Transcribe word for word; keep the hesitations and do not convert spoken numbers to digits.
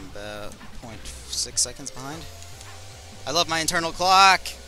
I'm about zero point six seconds behind. I love my internal clock!